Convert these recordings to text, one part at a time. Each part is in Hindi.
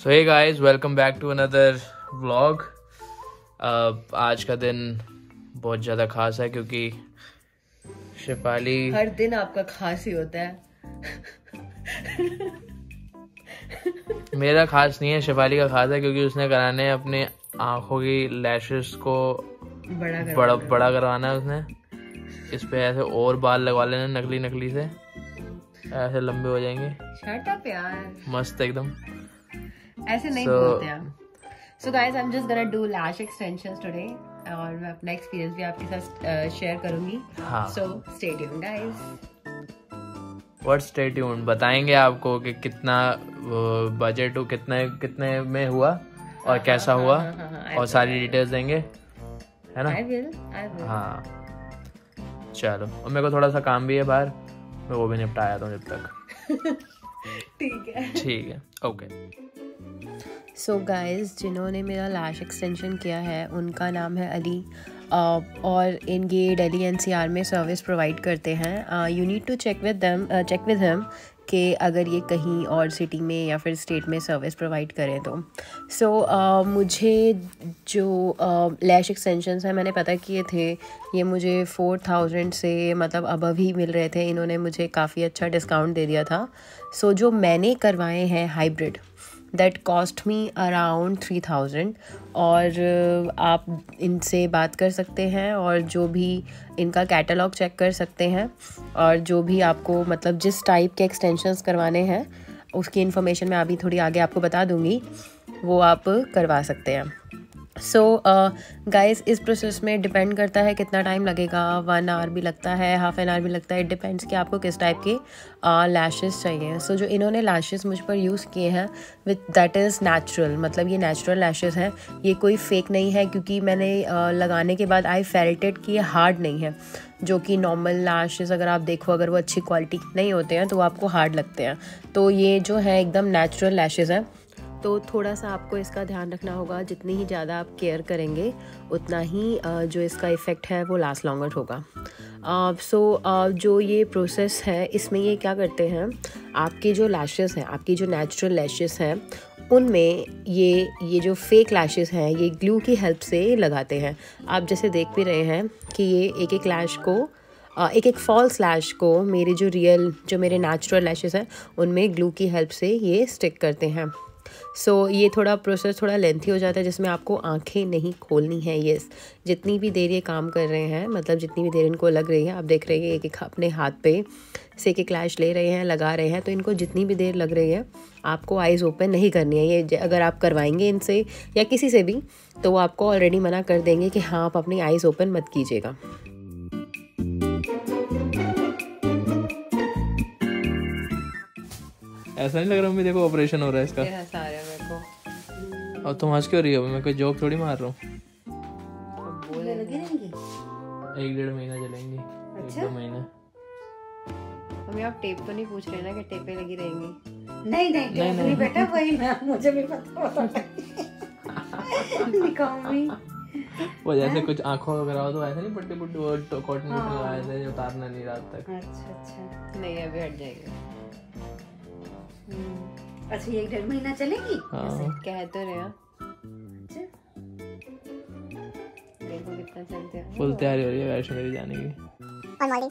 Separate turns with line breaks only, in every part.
So hey guys, welcome back to another vlog. आज का दिन बहुत ज़्यादा खास है क्योंकि शेफाली,
हर दिन आपका खास ही होता है।
मेरा खास नहीं है, शेफाली का खास है क्योंकि उसने कराने हैं अपने आंखों की लैशेस को बड़ा करवाना है उसने। इस पे ऐसे और बाल लगवा लेने नकली से, ऐसे लंबे हो जाएंगे।
शट अप यार,
मस्त एकदम।
ऐसे नहीं बोलते हैं। So guys, I'm just gonna do lash extensions today और मैं अपना एक्सपीरियंस भी आपके साथ शेयर करूंगी।
हाँ।
So stay tuned guys।
What stay tuned बताएंगे आपको कि कितना बजट कितने में हुआ और कैसा हुआ और सारी डिटेल्स देंगे, है ना?
I will।
हाँ चलो, और मेरे को थोड़ा सा काम भी है बाहर, मैं वो भी निपटाया था जब तक।
ठीक है
ओके।
सो गाइज, जिन्होंने मेरा लैश एक्सटेंशन किया है उनका नाम है अली और इनके दिल्ली एनसीआर में सर्विस प्रोवाइड करते हैं। You need to check with him कि अगर ये कहीं और सिटी में या फिर स्टेट में सर्विस प्रोवाइड करें तो। मुझे जो लैश एक्सटेंशंस हैं मैंने पता किए थे, ये मुझे 4000 से मतलब अबव ही मिल रहे थे। इन्होंने मुझे काफ़ी अच्छा डिस्काउंट दे दिया था। जो मैंने करवाए हैं hybrid, that cost me around 3000 और आप इनसे बात कर सकते हैं और जो भी इनका कैटलॉग चेक कर सकते हैं और जो भी आपको मतलब जिस टाइप के एक्सटेंशंस करवाने हैं उसकी इन्फॉर्मेशन मैं अभी थोड़ी आगे आपको बता दूंगी, वो आप करवा सकते हैं। गाइस, इस प्रोसेस में डिपेंड करता है कितना टाइम लगेगा। 1 आवर भी लगता है, हाफ एन आवर भी लगता है। इट डिपेंड्स कि आपको किस टाइप के लैशेस चाहिए। जो इन्होंने लैशेस मुझ पर यूज़ किए हैं विथ दैट इज़ नेचुरल, मतलब ये नेचुरल लैशेस हैं, ये कोई फेक नहीं है। क्योंकि मैंने लगाने के बाद आई फेल्ट इट कि ये हार्ड नहीं है। जो कि नॉर्मल लैशेस अगर आप देखो, अगर वो अच्छी क्वालिटी नहीं होते हैं तो वो आपको हार्ड लगते हैं। तो ये जो है एकदम नेचुरल लैशेस हैं। तो थोड़ा सा आपको इसका ध्यान रखना होगा। जितनी ही ज़्यादा आप केयर करेंगे उतना ही जो इसका इफ़ेक्ट है वो लास्ट लॉन्गर होगा। जो ये प्रोसेस है इसमें ये क्या करते हैं, आपके जो लैशेस हैं, आपकी जो नेचुरल लैशेस हैं उनमें ये जो फेक लैशेस हैं ये ग्लू की हेल्प से लगाते हैं। आप जैसे देख भी रहे हैं कि ये एक लैश को एक फॉल्स लैश को मेरे नेचुरल लैशेस हैं उनमें ग्लू की हेल्प से ये स्टिक करते हैं। ये प्रोसेस थोड़ा लेंथी हो जाता है जिसमें आपको आंखें नहीं खोलनी है। यस, जितनी भी देर ये काम कर रहे हैं, मतलब जितनी भी देर इनको लग रही है, आप देख रहे हैं एक अपने हाथ पे से एक लैश ले रहे हैं, लगा रहे हैं, तो इनको जितनी भी देर लग रही है आपको आइज़ ओपन नहीं करनी है। ये अगर आप करवाएंगे इनसे या किसी से भी तो वो आपको ऑलरेडी मना कर देंगे कि हाँ आप अपनी आइज़ ओपन मत कीजिएगा।
ऐसा नहीं लग रहा, देखो ऑपरेशन हो रहा है इसका।
मेरे को
और तुम हंस क्यों रही हो? मैं कोई जोक थोड़ी मार रहा हूँ। 1-1.5 महीना चलेंगी।
अच्छा?
1-2 महीने।
मम्मी आप टेप तो नहीं पूछ रहे ना कि टेपें लगी रहेंगी?
नहीं बेटा, वही मुझे भी पता दिखाऊंगी।
वो जैसे कुछ आंखों वगैरह हो तो ऐसे नहीं पट्टी वो कॉटन लगाए थे जो उतारना नहीं रात तक।
अच्छा
नहीं, अभी हट जाएगा।
अच्छा, ये 1-1.5 महीना चलेगी?
कह तो रहे हैं। देखो कितना चलते हैं।
फुल तैयारी हो रही है वैष्णो देवी जाने की।
और हम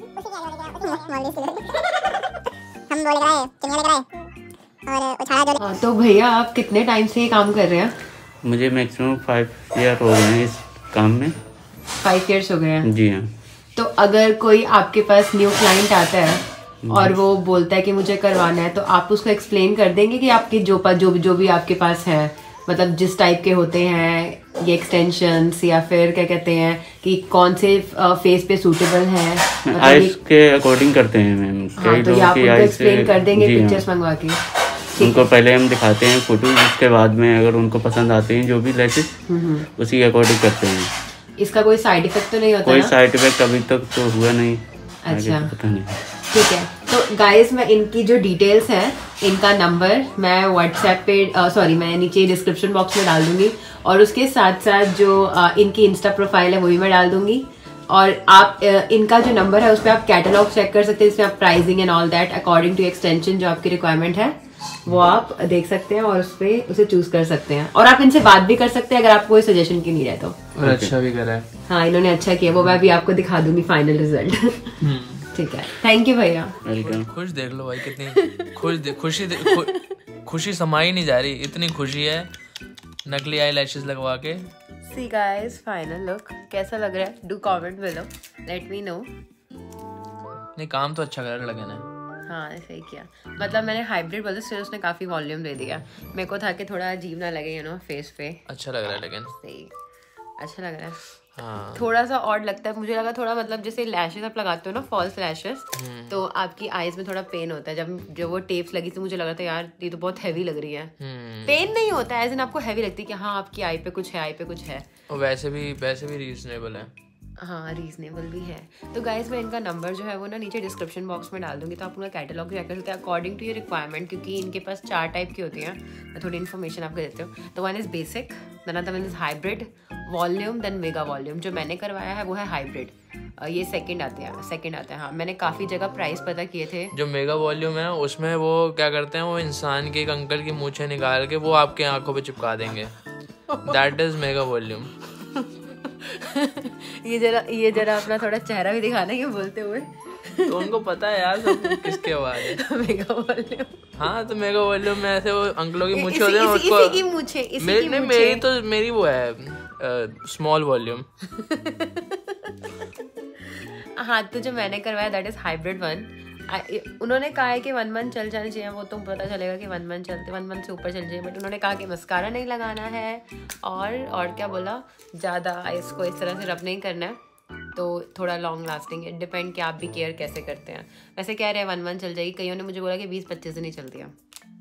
बोल रहे हैं किन्हीं लग रहा है और उछाला जो।
तो भैया आप कितने टाइम से ये काम कर रहे हैं?
मुझे मैक्सिमम 5 ईयर हो गए हैं इस काम में।
5 ईयर्स हो गए हैं?
जी हाँ।
तो अगर कोई आपके पास न्यू क्लाइंट आता है और वो बोलता है कि मुझे करवाना है, तो आप उसको एक्सप्लेन कर देंगे कि आपके जो भी आपके पास है, मतलब जिस टाइप के होते हैं ये एक्सटेंशंस, या फिर क्या कहते हैं कि कौन से फेस पे सूटेबल है, मतलब
आइज के अकॉर्डिंग करते हैं मैम।
हाँ, तो ये आप उनको एक्सप्लेन कर देंगे पिक्चर्स मंगवा के?
उनको पहले हम दिखाते हैं फोटो, उसके बाद में अगर उनको पसंद आते हैं जो भी लैशेस उसी के अकॉर्डिंग करते हैं।
इसका कोई साइड इफेक्ट तो नहीं होता?
कोई साइड इफेक्ट अभी तक तो हुआ नहीं।
अच्छा,
पता नहीं।
ठीक है। तो गाइस, मैं इनकी जो डिटेल्स हैं, इनका नंबर मैं व्हाट्सएप पे मैं नीचे डिस्क्रिप्शन बॉक्स में डाल दूंगी और उसके साथ साथ जो इनकी इंस्टा प्रोफाइल है वो भी मैं डाल दूंगी। और आप इनका जो नंबर है उस पर आप कैटलॉग चेक कर सकते हैं, इसमें आप pricing and all that according to extension जो आपकी रिक्वायरमेंट है वो आप देख सकते हैं और उस पर उसे चूज कर सकते हैं, और आप इनसे बात भी कर सकते हैं अगर आपको कोई सजेशन की नीड है तो।
और अच्छा भी करा है।
हाँ, इन्होंने अच्छा किया, वो मैं भी आपको दिखा दूंगी फाइनल रिजल्ट। ठीक है, थैंक यू भैया।
खुश देख लो भाई, कितनी खुशी समाई नहीं जा रही, इतनी खुशी है नकली आई लैशेस लगवा के।
सी गाइस, फाइनल लुक कैसा लग रहा है? Do comment below, let me know.
नहीं, काम तो अच्छा करा लगे ना।
हाँ, सही किया। मतलब मैंने हाइब्रिड बोला, फिर उसने काफी वॉल्यूम दे दिया। मेरे को था कि थोड़ा अजीब ना लगे, यू नो, फेस पे।
अच्छा लग रहा है लेकिन।
सही, अच्छा लग रहा है।
हाँ।
थोड़ा सा ऑड लगता है, मुझे लगा थोड़ा, मतलब जैसे लैशेस आप लगाते हो ना, फॉल्स लैशेस, तो आपकी आईज में थोड़ा पेन होता है। जब वो टेप्स लगी थी मुझे लगा था यार ये तो बहुत हैवी लग रही है। पेन नहीं होता है, एज इन आपको हैवी लगती है कि हाँ आपकी आई पे कुछ है, आई पे कुछ है।
और वैसे भी रीजनेबल है।
हाँ, रीजनेबल भी है। तो गाइस, मैं इनका नंबर जो है वो ना नीचे डिस्क्रिप्शन बॉक्स में डाल दूंगी, तो आप उनका कैटलॉग चेक कर सकते हैं अकॉर्डिंग टू योर रिक्वायरमेंट, क्योंकि इनके पास 4 टाइप की होती हैं। मैं थोड़ी इन्फॉर्मेशन आपको देती हूँ। तो one is basic, then other one is hybrid, volume, then mega volume. जो मैंने करवाया है वो है हाइब्रिड, ये सेकंड आता है। हाँ, मैंने काफ़ी जगह प्राइस पता किए थे।
जो मेगा वॉल्यूम है उसमें वो क्या करते हैं, वो इंसान के एक अंकल की मूछें निकाल के वो आपके आंखों पे चिपका देंगे। That is mega volume.
ये जरा अपना थोड़ा चेहरा भी दिखाना है बोलते हुए।
तो उनको पता है यार सब किसके आवाज है।
Mega volume.
हाँ, तो मेगा वॉल्यूम में ऐसे वो अंकलों की मूछें होती हैं,
इसी की मूछें।
मेरी वो है स्मॉल वॉल्यूम।
हाँ, तो जो मैंने करवाया दैट इज हाइब्रिड वन। उन्होंने कहा है कि 1 मंथ चल जाने चाहिए, वो तुम पता चलेगा कि 1 मंथ चलते, 1 मंथ से ऊपर चल जाए। बट उन्होंने कहा कि मस्कारा नहीं लगाना है, और क्या बोला, ज़्यादा इसको इस तरह से रब नहीं करना है, तो थोड़ा लॉन्ग लास्टिंग है। डिपेंड कि आप भी केयर कैसे करते हैं। वैसे कह रहे हैं 1 मंथ चल जाएगी, कईयों ने मुझे बोला कि 20-25 दिन ही चलती है।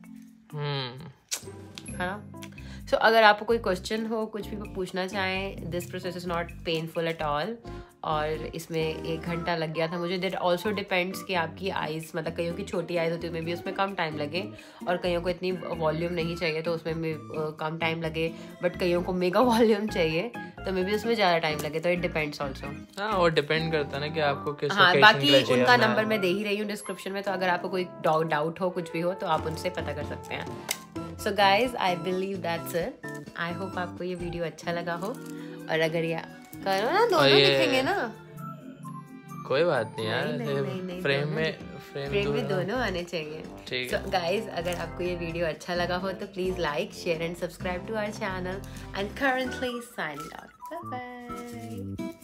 हाँ, सो अगर आपको कोई क्वेश्चन हो, कुछ भी पूछना चाहें, this process is not painful at all. और इसमें 1 घंटा लग गया था मुझे। दैट ऑल्सो डिपेंड्स कि आपकी आइज़, मतलब कईयों की छोटी आइज़ होती है उसमें भी उसमें कम टाइम लगे, और कईयों को इतनी वॉल्यूम नहीं चाहिए तो उसमें भी कम टाइम लगे। बट कईयों को मेगा वॉल्यूम चाहिए तो मे भी उसमें ज़्यादा टाइम लगे। तो इट डिपेंड्स ऑल्सो।
हाँ, और डिपेंड करता है ना कि आपको किस
हाँ, बाकी उनका नंबर मैं दे ही रही हूँ डिस्क्रिप्शन में, तो अगर आपको कोई डाउट हो, कुछ भी हो, तो आप उनसे पता कर सकते हैं। So guys, I believe that's it. I hope आपको ये वीडियो अच्छा लगा हो। और अगर ये करो ना, दोनों दिखेंगे ना,
कोई बात नहीं यार,
नहीं,
फ्रेम में
दोनों आने चाहिए।
ठीक
है। गाइज, अगर आपको ये वीडियो अच्छा लगा हो तो please like, share and subscribe to our channel, and currently signing out. Bye bye.